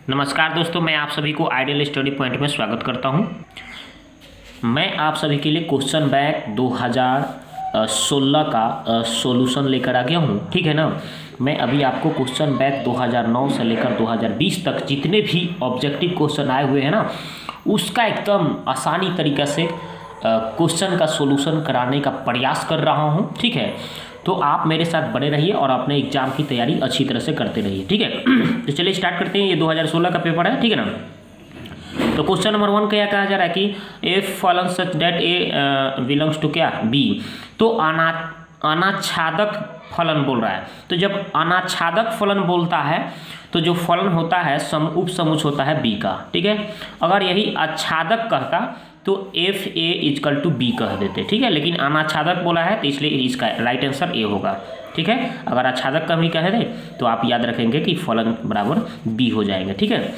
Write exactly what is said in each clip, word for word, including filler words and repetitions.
नमस्कार दोस्तों, मैं आप सभी को आइडियल स्टडी पॉइंट में स्वागत करता हूं। मैं आप सभी के लिए क्वेश्चन बैंक दो हज़ार सोलह का सॉल्यूशन लेकर आ गया हूं। ठीक है ना। मैं अभी आपको क्वेश्चन बैंक दो हज़ार नौ से लेकर दो हज़ार बीस तक जितने भी ऑब्जेक्टिव क्वेश्चन आए हुए हैं ना, उसका एकदम आसानी तरीक़े से क्वेश्चन का सॉल्यूशन कराने का प्रयास कर रहा हूं। ठीक है, तो आप मेरे साथ बने रहिए और अपने एग्जाम की तैयारी अच्छी तरह से करते रहिए। ठीक है, तो चलिए स्टार्ट करते हैं। ये दो हज़ार सोलह का पेपर है। ठीक है ना। तो क्वेश्चन नंबर वन क्या कहा जा रहा है कि एफ फलन such that A belongs to क्या बी। तो अना अनाच्छादक फलन बोल रहा है। तो जब अनाच्छादक फलन बोलता है तो जो फलन होता है सम उप समुच होता है बी का। ठीक है, अगर यही आच्छादक कहता तो f A is equal to B कह देते। ठीक है, लेकिन अनाच्छादक बोला है तो इसलिए इसका राइट आंसर ए होगा। ठीक है, अगर आच्छादक का भी कहे दे तो आप याद रखेंगे कि फलन बराबर बी हो जाएंगे। ठीक है,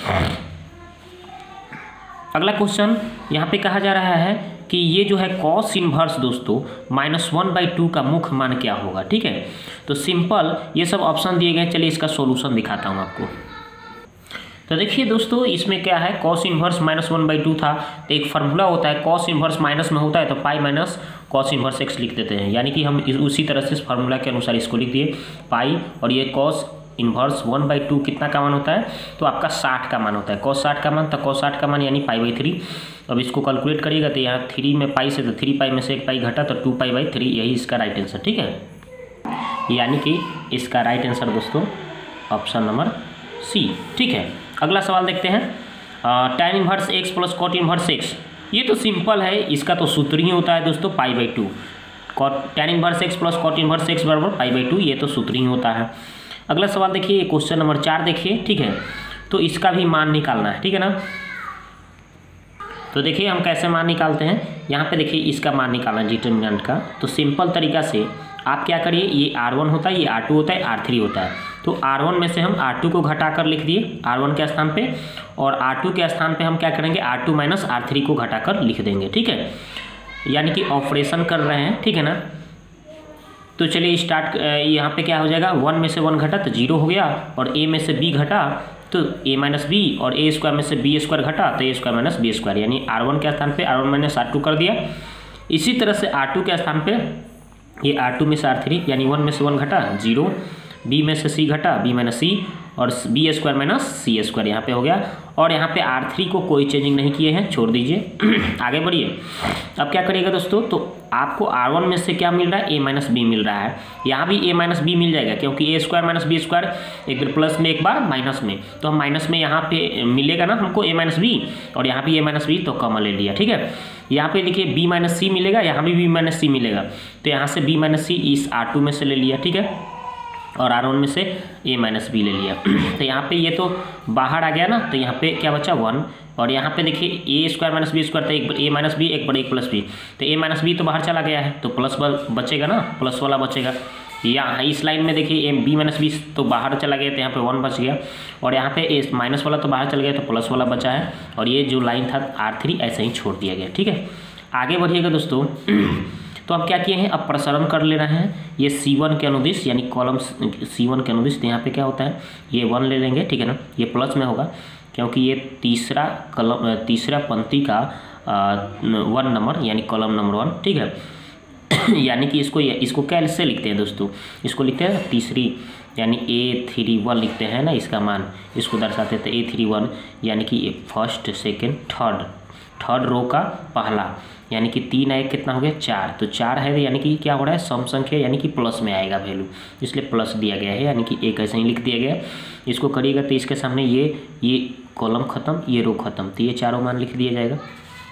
अगला क्वेश्चन यहाँ पे कहा जा रहा है कि ये जो है कॉस इनवर्स दोस्तों माइनस वन बाई टू का मुख्य मान क्या होगा। ठीक है, तो सिंपल ये सब ऑप्शन दिए गए। चलिए इसका सॉल्यूशन दिखाता हूँ आपको। तो देखिए दोस्तों, इसमें क्या है, cos inverse minus one by two था तो एक फार्मूला होता है, कॉस इनवर्स माइनस में होता है तो pi minus cos inverse x लिख देते हैं। यानी कि हम इस, उसी तरह से इस फार्मूला के अनुसार इसको लिख दिए पाई, और ये cos inverse one by two कितना का मान होता है, तो आपका साठ का मान होता है। कॉस साठ का मान तो कॉस साठ का मान यानी पाई बाई थ्री। अब इसको कैलकुलेट करिएगा तो यहाँ थ्री में पाई से तो थ्री पाई में से एक पाई घटा तो टू पाई बाई थ्री, यही इसका राइट आंसर। ठीक है, यानी कि इसका राइट आंसर दोस्तों ऑप्शन नंबर सी। ठीक है, अगला सवाल देखते हैं। tan inverse x plus cot inverse x, ये तो सिंपल है, इसका तो सूत्र ही होता है दोस्तों pi by two. Cot tan inverse x plus cot inverse x बराबर पाई बाई टू, ये तो सूत्र ही होता है। अगला सवाल देखिए, क्वेश्चन नंबर चार देखिए। ठीक है, तो इसका भी मान निकालना है। ठीक है ना। तो देखिए हम कैसे मान निकालते हैं। यहाँ पे देखिए इसका मान निकालना है डिटर्मिनेंट का। तो सिंपल तरीका से आप क्या करिए, ये आर वन होता है, ये आर टू होता है, आर थ्री होता है। तो आर वन में से हम आर टू को घटा कर लिख दिए आर वन के स्थान पे, और आर टू के स्थान पे हम क्या करेंगे, R two minus R three को घटा कर लिख देंगे। ठीक है, यानी कि ऑपरेशन कर रहे हैं। ठीक है ना। तो चलिए स्टार्ट, यहाँ पे क्या हो जाएगा, वन में से वन घटा तो जीरो हो गया, और ए में से बी घटा तो ए माइनस बी, और ए स्क्वायर में से बी स्क्वायर घटा तो A square minus B square, यानी आर वन के स्थान पे R one minus R two कर दिया। इसी तरह से आर टू के स्थान पे ये आर टू में से आर थ्री, यानी वन में से वन घटा जीरो, बी में से सी घटा बी माइनस सी, और B square minus C square यहाँ पे हो गया। और यहाँ पे आर थ्री को कोई चेंजिंग नहीं किए हैं, छोड़ दीजिए। आगे बढ़िए। अब क्या करिएगा दोस्तों, तो आपको आर वन में से क्या मिल रहा है, ए माइनस बी मिल रहा है। यहाँ भी ए माइनस बी मिल जाएगा, क्योंकि A square minus B square एक बार प्लस में एक बार माइनस में, तो हम माइनस में यहाँ पे मिलेगा ना हमको ए माइनस बी, और यहाँ भी ए माइनस बी तो कॉमन ले लिया। ठीक है, यहाँ पे देखिए बी माइनस सी मिलेगा, यहाँ भी बी माइनस सी मिलेगा, तो यहाँ से बी माइनस सी इस आर टू में से ले लिया। ठीक है, और आर वन में से ए माइनस बी ले लिया। तो यहाँ पे ये तो बाहर आ गया ना, तो यहाँ पे क्या बचा वन, और यहाँ पे देखिए A square minus B square, तो एक ए माइनस बी एक बड़े एक प्लस बी, तो ए माइनस बी तो बाहर चला गया है तो प्लस बचेगा ना, प्लस वाला बचेगा। यहाँ इस लाइन में देखिए ए बी माइनस बी तो बाहर चला गया, तो यहाँ पे वन बच गया, और यहाँ पे ए माइनस वाला तो बाहर चल गया तो प्लस वाला बचा है, और ये जो लाइन था आर थ्री ऐसे ही छोड़ दिया गया। ठीक है, आगे बढ़िएगा दोस्तों। तो अब क्या किए हैं, अब प्रसारण कर ले रहे हैं ये सी वन के अनुदिश, यानी कॉलम सी वन के अनुदिश। तो यहाँ पे क्या होता है, ये वन ले लेंगे। ठीक है ना, ये प्लस में होगा क्योंकि ये तीसरा कलम तीसरा पंक्ति का आ, वन नंबर यानी कॉलम नंबर वन। ठीक है, यानी कि इसको इसको कैसे लिखते हैं दोस्तों, इसको लिखते हैं तीसरी, यानी ए थ्री वन लिखते हैं ना, इसका मान इसको दर्शाते थे ए थ्री वन, यानी कि first second third third row का पहला, यानी कि तीन एक कितना हो गया, चार। तो चार है यानी कि क्या हो रहा है, सम संख्या, यानी कि प्लस में आएगा वैल्यू, इसलिए प्लस दिया गया है, यानी कि एक ऐसे ही लिख दिया गया। इसको करिएगा तो इसके सामने ये ये कॉलम खत्म, ये रो खत्म, तो ये चारों मान लिख दिया जाएगा।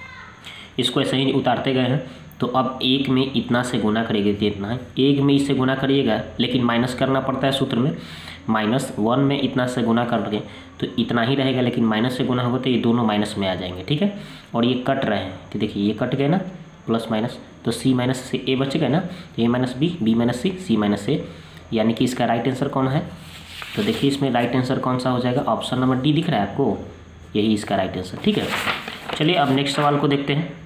इसको ऐसे ही उतारते गए हैं। तो अब एक में इतना से गुना करिएगा तो इतना है, एक में इससे गुना करिएगा, लेकिन माइनस करना पड़ता है सूत्र में, माइनस वन में इतना से गुना करके तो इतना ही रहेगा, लेकिन माइनस से गुना होगा तो ये दोनों माइनस में आ जाएंगे। ठीक है, और ये कट रहे हैं तो देखिए ये कट गए ना, प्लस माइनस, तो सी माइनस से ए बच गए ना, तो A minus B, B minus C, C minus A, यानी कि इसका राइट आंसर कौन है। तो देखिए इसमें राइट आंसर कौन सा हो जाएगा, ऑप्शन नंबर डी दिख रहा है आपको, यही इसका राइट आंसर। ठीक है, चलिए अब नेक्स्ट सवाल को देखते हैं।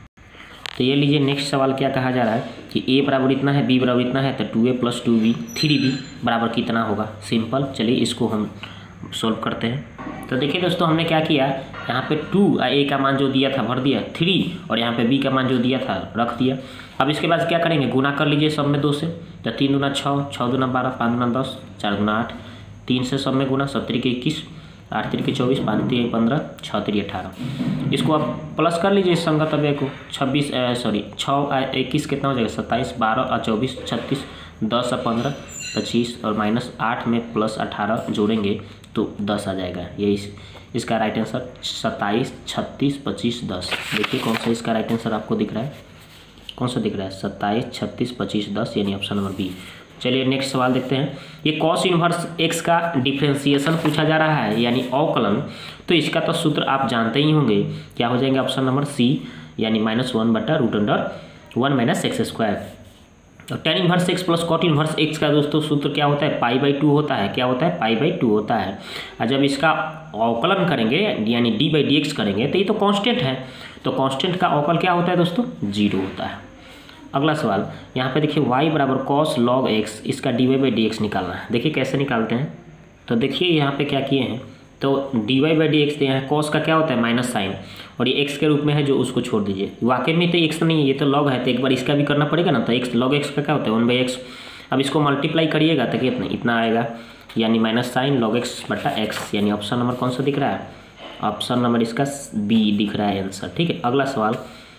तो ये लीजिए नेक्स्ट सवाल क्या कहा जा रहा है कि ए बराबर इतना है, बी बराबर इतना है, तो two A plus two B three B बराबर कितना होगा। सिंपल, चलिए इसको हम सॉल्व करते हैं। तो देखिए दोस्तों हमने क्या किया, यहाँ पे टू ए का मान जो दिया था भर दिया, थ्री और यहाँ पे बी का मान जो दिया था रख दिया। अब इसके बाद क्या करेंगे, गुना कर लीजिए सब में दो से, तो तीन दूना छः, छः दूना बारह, पाँच दूना दस, चार दूना आठ, तीन से सब में गुना, सब तरीके इक्कीस, आठ तरीके चौबीस, पाँच तरीके पंद्रह, छः तरीके अठारह। इसको आप प्लस कर लीजिए इस संगत अवयव को, छब्बीस सॉरी छः इक्कीस कितना हो जाएगा, सत्ताईस, बारह और चौबीस, छत्तीस, दस और पंद्रह, पच्चीस और माइनस आठ में प्लस अठारह जोड़ेंगे तो दस आ जाएगा। ये इस, इसका राइट आंसर सत्ताईस, छत्तीस, पच्चीस, दस। देखिए कौन सा इसका राइट आंसर आपको दिख रहा है, कौन सा दिख रहा है, सत्ताईस, छत्तीस, पच्चीस, दस, यानी ऑप्शन नंबर बी। चलिए नेक्स्ट सवाल देखते हैं। ये कॉस इनवर्स एक्स का डिफरेंशिएशन पूछा जा रहा है यानी अवकलन, तो इसका तो सूत्र आप जानते ही होंगे, क्या हो जाएंगे ऑप्शन नंबर सी, यानी माइनस वन बटा root under one minus x square. तो tan inverse x plus cot inverse x का दोस्तों सूत्र क्या होता है, पाई बाई टू होता है। क्या होता है, पाई बाई टू होता है। और जब इसका अवकलन करेंगे यानी डी बाई डी एक्स करेंगे तो ये तो कांस्टेंट है, तो कांस्टेंट का अवकल क्या होता है दोस्तों, जीरो होता है। अगला सवाल यहाँ पे देखिए y बराबर कॉस लॉग एक्स, इसका D Y by D X निकालना है। देखिए कैसे निकालते हैं, तो देखिए यहाँ पे क्या किए हैं, तो D Y by D X दिया है, कॉस का क्या होता है माइनस साइन, और ये एक्स के रूप में है जो उसको छोड़ दीजिए। वाकई में तो एक्स नहीं है, ये तो लॉग है, तो एक बार इसका भी करना पड़ेगा ना, तो एक्स लॉग एक्स का क्या होता है वन बाई एक्स। अब इसको मल्टीप्लाई करिएगा तो कितना इतना आएगा, यानी माइनस साइन लॉग एक्स बटा एक्स, यानी ऑप्शन नंबर कौन सा दिख रहा है, ऑप्शन नंबर इसका बी दिख रहा है आंसर। ठीक है, अगला सवाल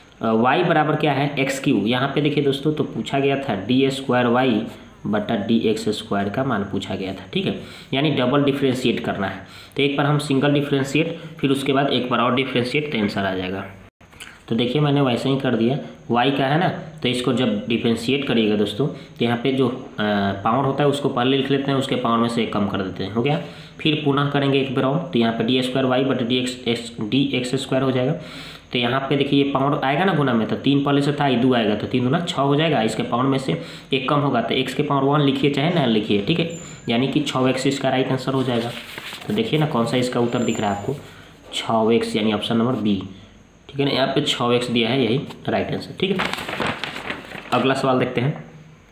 y बराबर क्या है एक्स क्यू। यहाँ पे देखिए दोस्तों तो पूछा गया था डी स्क्वायर वाई बटा डी एक्स स्क्वायर का मान पूछा गया था। ठीक है, यानी डबल डिफ्रेंशिएट करना है, तो एक बार हम सिंगल डिफ्रेंशिएट, फिर उसके बाद एक बार और डिफ्रेंशिएट, तो आंसर आ जाएगा। तो देखिए मैंने वैसे ही कर दिया, y का है ना, तो इसको जब डिफ्रेंशिएट करिएगा दोस्तों तो यहाँ पे जो पावर होता है उसको पहले लिख लेते हैं, उसके पावर में से एक कम कर देते हैं, हो गया। फिर पुनः करेंगे एक बार और, तो यहाँ पे डी स्क्वायर वाई बटा D X X D X square हो जाएगा। तो यहाँ पे देखिए ये पावर आएगा ना गुना में, तो तीन पहले से था, ये दो आएगा, तो तीन दूना छः हो जाएगा, इसके पावर में से एक कम होगा, तो एक्स के पावर वन लिखिए चाहे ना लिखिए। ठीक है, यानी कि छः एक्स इसका राइट आंसर हो जाएगा। तो देखिए ना कौन सा इसका उत्तर दिख रहा है आपको, छः एक्स, यानी ऑप्शन नंबर बी। ठीक है ना, यहाँ पे छः एक्स दिया है, यही राइट आंसर। ठीक है, अगला सवाल देखते हैं।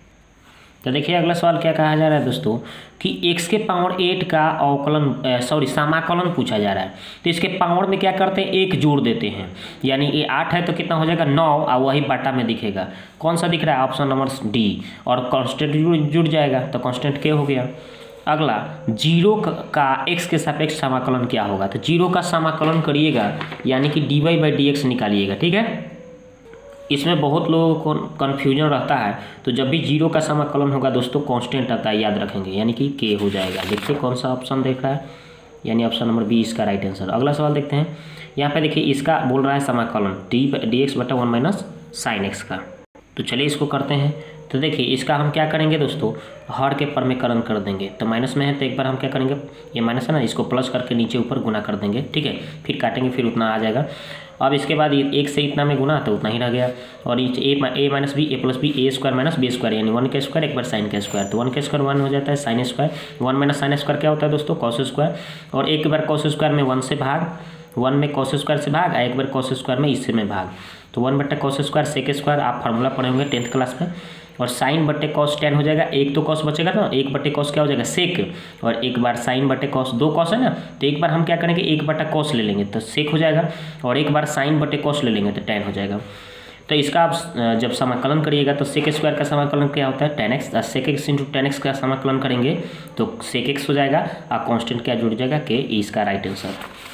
तो देखिए अगला सवाल क्या कहा जा रहा है दोस्तों कि x के पावर एट का अवकलन सॉरी समाकलन पूछा जा रहा है। तो इसके पावर में क्या करते हैं, एक जोड़ देते हैं, यानी ये आठ है तो कितना हो जाएगा नौ, और वही बाटा में दिखेगा, कौन सा दिख रहा है, ऑप्शन नंबर डी, और कांस्टेंट जुड़ जाएगा, तो कांस्टेंट के हो गया। अगला जीरो का एक्स के सापेक्ष समाकलन क्या होगा, तो जीरो का समाकलन करिएगा यानी कि D Y by D X निकालिएगा। ठीक है, इसमें बहुत लोगों को कन्फ्यूजन रहता है, तो जब भी जीरो का समाकलन होगा दोस्तों कांस्टेंट आता है, याद रखेंगे, यानी कि के हो जाएगा। देखिए कौन सा ऑप्शन देख रहा है, यानी ऑप्शन नंबर बी इसका राइट आंसर। अगला सवाल देखते हैं। यहाँ पे देखिए इसका बोल रहा है समाकलन डी डी एक्स बटा वन माइनस साइन एक्स का, तो चलिए इसको करते हैं। तो देखिए इसका हम क्या करेंगे दोस्तों, हर के परमेकरण कर देंगे, तो माइनस में है तो एक बार हम क्या करेंगे, ये माइनस है ना, इसको प्लस करके नीचे ऊपर गुना कर देंगे। ठीक है, फिर काटेंगे, फिर उतना आ जाएगा। अब इसके बाद ये एक से इतना में गुना तो उतना ही रह गया, और ये A A minus B A plus B A square minus B square, यानी वन का स्क्वायर एक बार साइन का स्क्वायर, तो वन का स्क्वायर वन हो जाता है, sine square one minus sine square क्या होता है दोस्तों, कॉस स्क्वायर, और एक बार कॉस स्क्वायर में वन से भाग, वन में कॉस स्क्वायर से भाग, एक बार कॉस स्क्वायर में इससे में भाग, तो वन बट्टे कॉस स्क्वायर सेक स्क्वायर, आप फार्मूला पढ़े होंगे टेंथ क्लास में, और साइन बट्टे कॉस टेन हो जाएगा, एक तो कॉस बचेगा ना, एक बट्टे कॉस क्या हो जाएगा सेक, और एक बार साइन बट्टे कॉस, दो कॉस है ना, तो एक बार हम क्या करेंगे एक बट्टा कॉस ले लेंगे तो सेक हो जाएगा, और एक बार साइन बट्टे कॉस ले लेंगे तो टेन हो जाएगा। तो इसका आप जब समाकलन करिएगा तो सेक स्क्वायर का समाकलन क्या होता है tan x, sec x into tan x का समाकलन करेंगे तो सेक एक्स हो जाएगा, और कॉन्स्टेंट क्या जुड़ जाएगा के, इसका राइट आंसर,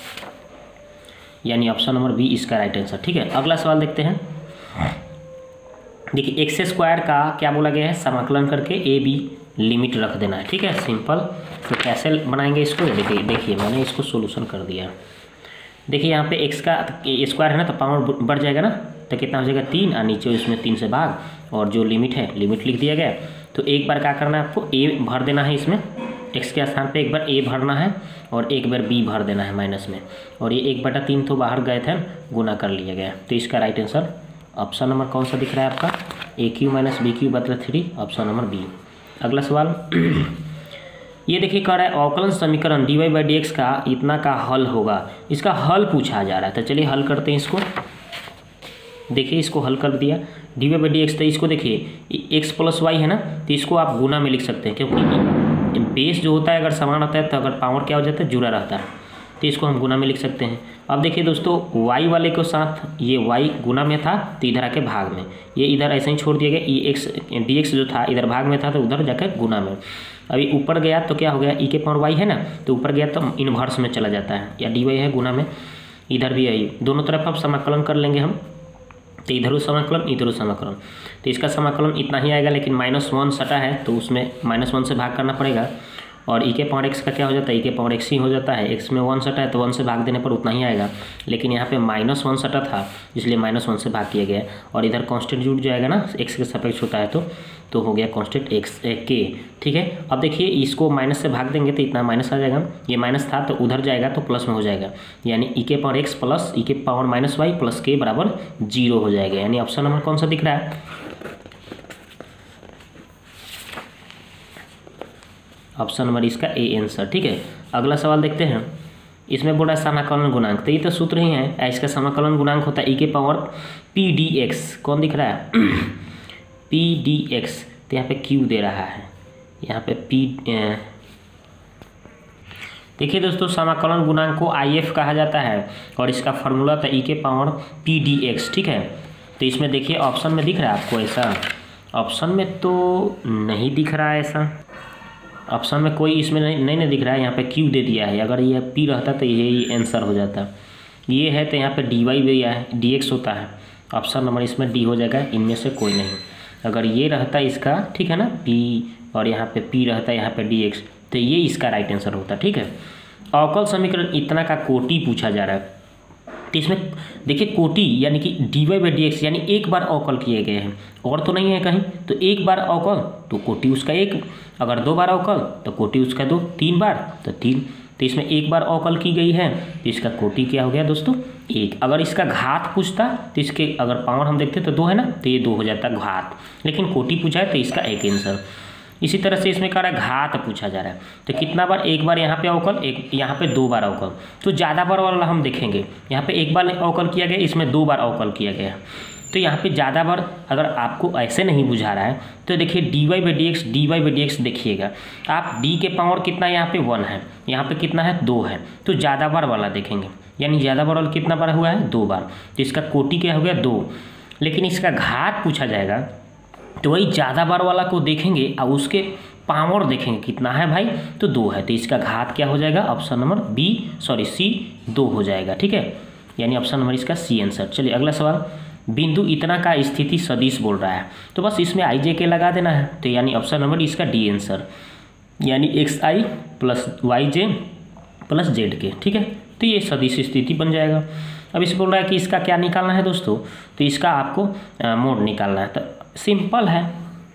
यानी ऑप्शन नंबर बी इसका राइट आंसर। ठीक है, अगला सवाल देखते हैं। देखिए एक्स स्क्वायर का क्या बोला गया है, समाकलन करके ए बी लिमिट रख देना है। ठीक है, सिंपल। तो कैसे बनाएंगे इसको, देखिए देखिए मैंने इसको सोल्यूशन कर दिया। देखिए यहाँ पे एक्स का स्क्वायर है ना, तो पावर बढ़ जाएगा ना, तो कितना हो जाएगा तीन, और नीचे इसमें तीन से भाग, और जो लिमिट है लिमिट लिख दिया गया। तो एक बार क्या करना है आपको, ए भर देना है इसमें, एक्स के स्थान पे एक बार ए भरना है, और एक बार बी भर देना है माइनस में, और ये एक बटा तीन तो बाहर गए थे, गुना कर लिया गया। तो इसका राइट आंसर ऑप्शन नंबर कौन सा दिख रहा है आपका, A Q minus B Q बदला थ्री, ऑप्शन नंबर बी। अगला सवाल ये देखिए कह रहा है अवकलन समीकरण D Y by D X का इतना का हल होगा, इसका हल पूछा जा रहा है। तो चलिए हल करते हैं इसको। देखिए इसको हल कर दिया, D Y by D X, तो इसको देखिए एक्स प्लस वाई है ना, तो इसको आप गुना में लिख सकते हैं, क्योंकि बेस जो होता है अगर समान होता है तो अगर पावर क्या हो जाता है जुड़ा रहता है, तो इसको हम गुना में लिख सकते हैं। अब देखिए दोस्तों, y वाले के साथ ये y गुना में था तो इधर आके भाग में, ये इधर ऐसे ही छोड़ दिया गया। ई एक्स डी एक्स जो था इधर भाग में था तो उधर जाकर गुना में। अभी ऊपर गया तो क्या हो गया, ई के पावर वाई है ना, तो ऊपर गया तो इनवर्स में चला जाता है, या डी वाई है गुना में, इधर भी है। दोनों तरफ अब समाकलन कर लेंगे हम, तो इधर समाकलन इधर समाकलन, तो इसका समाकलन इतना ही आएगा, लेकिन माइनस वन सटा है तो उसमें माइनस वन से भाग करना पड़ेगा। और ई के पावर एक्स का क्या हो जाता है, ई के पावर एक्स ही हो जाता है। एक्स में वन सटा है तो वन से भाग देने पर उतना ही आएगा, लेकिन यहाँ पे माइनस वन सटा था इसलिए माइनस वन से भाग किया गया। और इधर कांस्टेंट जुड़ जाएगा ना, एक्स के सापेक्ष होता है तो तो हो गया कांस्टेंट एक्स के। ठीक है, अब देखिए इसको माइनस से भाग देंगे तो इतना माइनस आ जाएगा, ये माइनस था तो उधर जाएगा तो प्लस में हो जाएगा, यानी ई के पावर एक्स प्लस ई के पावर माइनस वाई प्लस के बराबर जीरो हो जाएगा। यानी ऑप्शन नंबर कौन सा दिख रहा है, ऑप्शन नंबर इसका ए आंसर। ठीक है, अगला सवाल देखते हैं। इसमें बोला समाकलन गुणांक, तो ये तो सूत्र ही है, इसका समाकलन गुणांक होता है ई के पावर पी डी एक्स। कौन दिख रहा है पी डी एक्स, तो यहाँ पे क्यू दे रहा है, यहाँ पे पी। देखिए दोस्तों, समाकलन गुणांक को आई एफ कहा जाता है और इसका फॉर्मूला था ई के पावर पी डी एक्स। ठीक है, तो इसमें देखिए ऑप्शन में दिख रहा है आपको ऐसा, ऑप्शन में तो नहीं दिख रहा है ऐसा, ऑप्शन में कोई इसमें नहीं नहीं, नहीं दिख रहा है। यहाँ पे क्यू दे दिया है, अगर ये पी रहता तो यही आंसर हो जाता। ये है तो यहाँ पे डी वाई दिया है, डी एक्स होता है, ऑप्शन नंबर इसमें डी हो जाएगा, इनमें से कोई नहीं। अगर ये रहता इसका, ठीक है ना, पी, और यहाँ पे पी रहता यहाँ पे डी एक्स, तो ये इसका राइट आंसर होता। ठीक है, अवकल समीकरण इतना का कोटि पूछा जा रहा है, तो इसमें देखिए कोटि यानी कि D Y by D X यानी एक बार अवकल किए गए हैं, और तो नहीं है कहीं, तो एक बार अवकल तो कोटि उसका एक, अगर दो बार अवकल तो कोटि उसका दो, तीन बार तो तीन, तो इसमें एक बार अवकल की गई है तो इसका कोटि क्या हो गया दोस्तों, एक। अगर इसका घात पूछता तो इसके अगर पावर हम देखते तो दो है ना, तो ये दो हो जाता घात, लेकिन कोटि पूछा है तो इसका एक आंसर। इसी तरह से इसमें कह रहा है घात पूछा जा रहा है, तो कितना बार, एक बार यहाँ पे अवकल, एक यहाँ पे दो बार अवकल, तो ज़्यादा बार वाला हम देखेंगे। यहाँ पे एक बार अवकल किया गया, इसमें दो बार अवकल किया गया, तो यहाँ पे ज़्यादा बार अगर आपको ऐसे नहीं बुझा रहा है तो देखिए D Y by D X, D Y by D X देखिएगा आप, डी के पावर कितना यहाँ पे वन है, यहाँ पे कितना है दो है, तो ज़्यादा बार वाला देखेंगे, यानी ज़्यादा बार वाला कितना बार हुआ है, दो बार, तो इसका कोटि क्या हो गया दो। लेकिन इसका घात पूछा जाएगा तो वही ज़्यादा बार वाला को देखेंगे और उसके पावर देखेंगे कितना है भाई, तो दो है, तो इसका घात क्या हो जाएगा, option number B sorry C दो हो जाएगा। ठीक है, यानी ऑप्शन नंबर इसका सी आंसर। चलिए अगला सवाल, बिंदु इतना का स्थिति सदिश बोल रहा है, तो बस इसमें आई जे के लगा देना है, तो यानी ऑप्शन नंबर इसका डी आंसर, यानी x i plus y j plus z के। ठीक है, तो ये सदिश स्थिति बन जाएगा। अब इसे बोल रहा है कि इसका क्या निकालना है दोस्तों, तो इसका आपको मोड निकालना है, तो सिंपल है।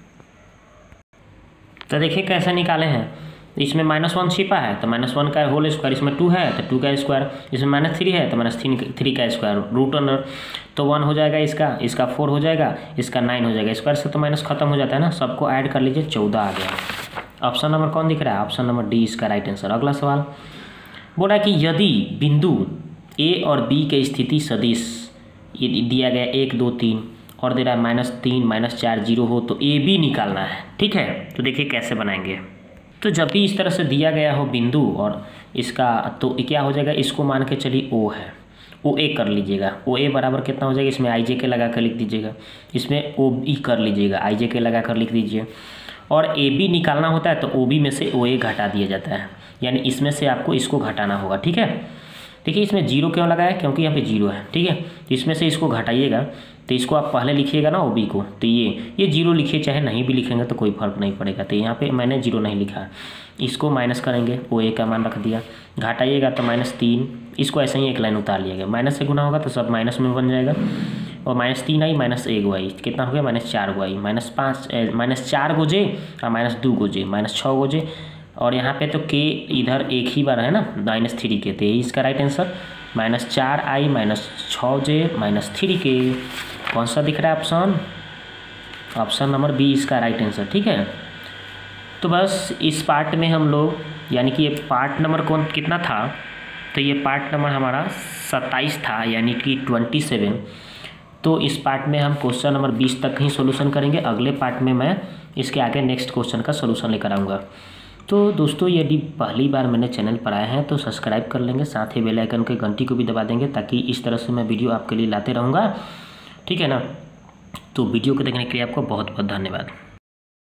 तो देखिए कैसे निकाले हैं, इसमें माइनस वन छिपा है तो माइनस वन का होल स्क्वायर, इसमें टू है तो टू का स्क्वायर, इसमें माइनस थ्री है तो माइनस थ्री थ्री का स्क्वायर, रूट अंडर तो वन हो जाएगा, इसका इसका फोर हो जाएगा, इसका नाइन हो जाएगा, स्क्वायर से तो माइनस खत्म हो जाता है ना, सबको ऐड कर लीजिए, चौदह आ गया। ऑप्शन नंबर कौन दिख रहा है, ऑप्शन नंबर डी इसका राइट आंसर। अगला सवाल बोला कि यदि बिंदु ए और बी के स्थिति सदिश ये दिया गया एक दो तीन और दे रहा है माइनस तीन माइनस चार जीरो हो तो ए बी निकालना है। ठीक है, तो देखिए कैसे बनाएंगे। तो जब भी इस तरह से दिया गया हो बिंदु और इसका, तो क्या हो जाएगा, इसको मान के चलिए ओ है, ओ ए कर लीजिएगा, ओ ए बराबर कितना हो जाएगा, इसमें आई जे के लगा कर लिख दीजिएगा, इसमें ओ बी कर लीजिएगा, आई जे के लगा कर लिख दीजिए। और ए बी निकालना होता है तो ओ बी में से ओ ए घटा दिया जाता है, यानी इसमें से आपको इसको घटाना होगा। ठीक है, देखिए इसमें जीरो क्यों लगाया, क्योंकि यहाँ पे जीरो है। ठीक है, तो इसमें से इसको घटाइएगा, तो इसको आप पहले लिखिएगा ना ओ बी को, तो ये ये जीरो लिखिए, चाहे नहीं भी लिखेंगे तो कोई फर्क नहीं पड़ेगा। तो यहाँ पे मैंने जीरो नहीं लिखा, इसको माइनस करेंगे, ओ ए का मान रख दिया, घटाइएगा तो माइनस तीन, इसको ऐसे ही एक लाइन उतार लिएगा, माइनस से गुना होगा तो सब माइनस में बन जाएगा, और माइनस तीन आई माइनस एक गो आई, कितना हो गया माइनस चार गो आई, माइनस पाँच माइनस चार गो जे और माइनस दो गो जे, माइनस छः गो जे, और यहाँ पे तो के इधर एक ही बार है ना माइनस थ्री के, तो यही इसका राइट आंसर, माइनस चार आई माइनस छः जे माइनस थ्री के। कौन सा दिख रहा है ऑप्शन, ऑप्शन नंबर बी इसका राइट आंसर। ठीक है, तो बस इस पार्ट में हम लोग, यानी कि ये पार्ट नंबर कौन कितना था, तो ये पार्ट नंबर हमारा सत्ताईस था, यानी कि ट्वेंटी सेवन। तो इस पार्ट में हम क्वेश्चन नंबर बीस तक ही सोल्यूशन करेंगे, अगले पार्ट में मैं इसके आगे नेक्स्ट क्वेश्चन का सोल्यूशन लेकर आऊँगा। तो दोस्तों यदि पहली बार मैंने चैनल पर आए हैं तो सब्सक्राइब कर लेंगे, साथ ही बेल आइकन के घंटी को भी दबा देंगे ताकि इस तरह से मैं वीडियो आपके लिए लाते रहूँगा। ठीक है ना। तो वीडियो को देखने के लिए आपको बहुत बहुत धन्यवाद।